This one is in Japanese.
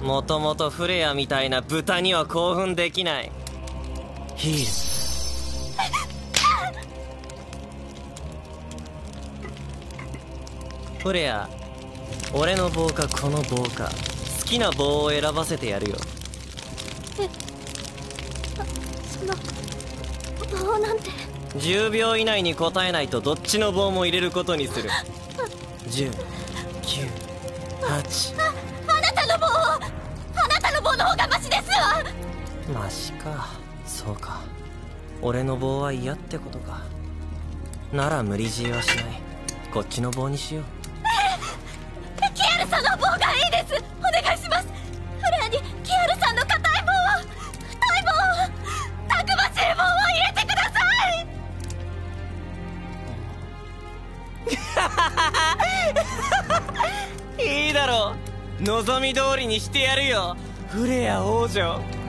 もともとフレアみたいな豚には興奮できない。ヒール。フレア、俺の棒かこの棒か好きな棒を選ばせてやるよ。 その棒なんて。 10秒以内に答えないとどっちの棒も入れることにする。10、9、8。 あなたの棒の方がマシですわ。 マシか。そうか、俺の棒は嫌ってことか。なら無理強いはしない。こっちの棒にしよう。 キアルさんの棒がいいです。お願いします。フレアにキアルさんの硬い棒を、太い棒を、たくましい棒を入れてください。いいだろう、望み通りにしてやるよ、フレア王女。